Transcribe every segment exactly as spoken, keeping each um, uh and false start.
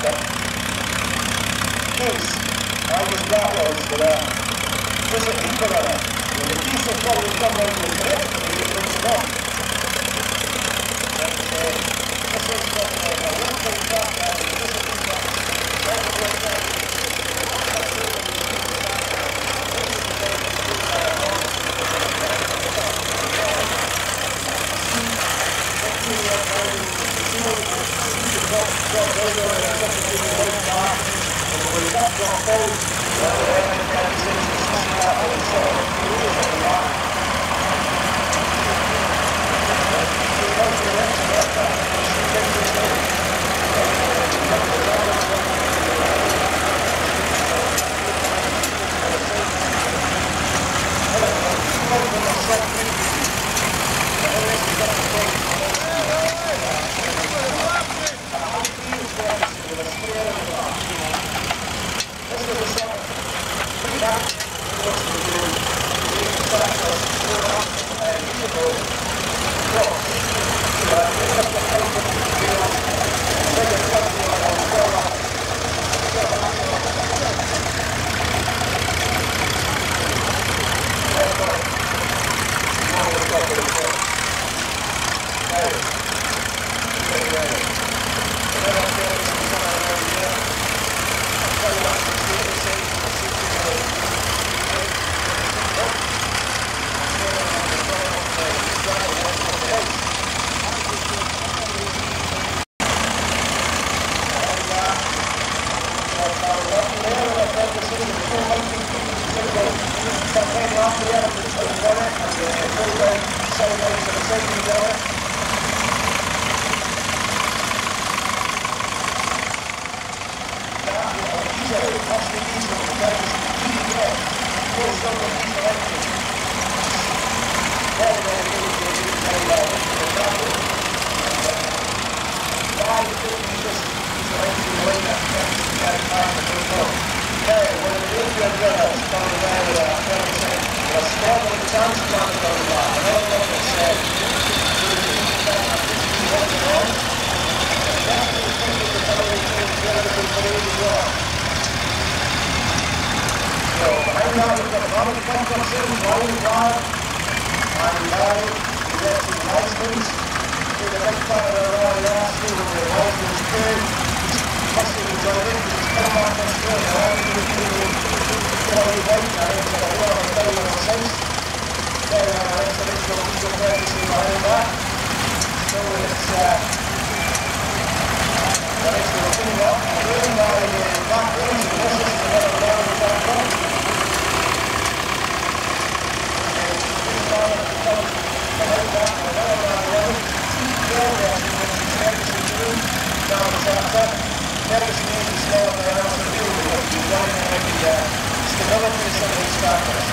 Kids, I was that was, but uh, there's a people on it. And the kids will probably come over to the head and you bring them on. And uh, this is what uh, a one-thing back now, and this is what all the way down. Ferguson is the slow and they're also doing it. You've done it in the stability of some of these factors.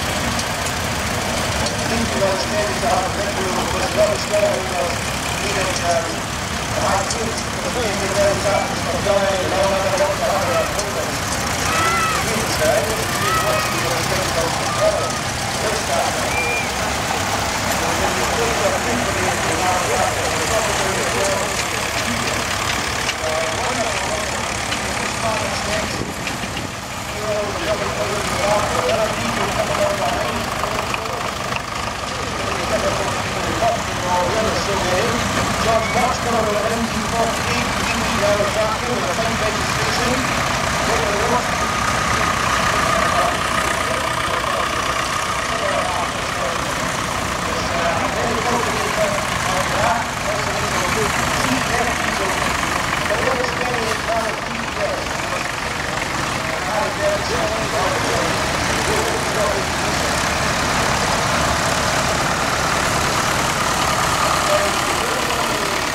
I think you know, it's maybe to have a victory was very slow because even the high teams was being very factors for going and all that other other movements. You can say, this is what's the mistake goes to follow. This factor. When you think of victory in the hard factor, it's probably the world.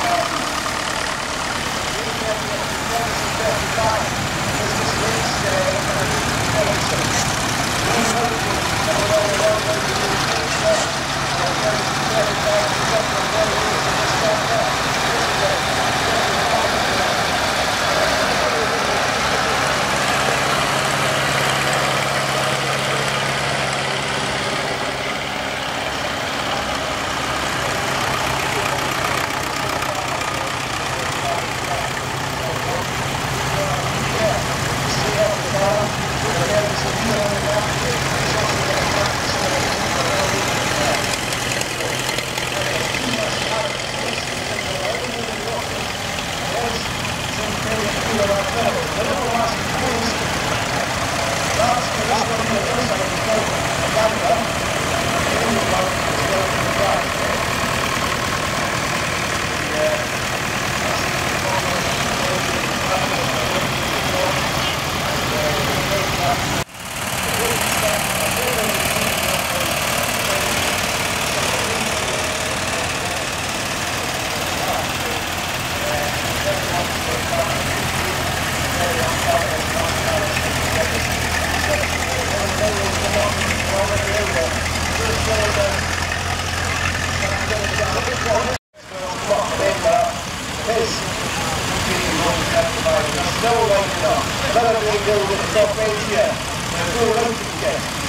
This is no lighting up. Another big build with a top range here. And a full roasting kit.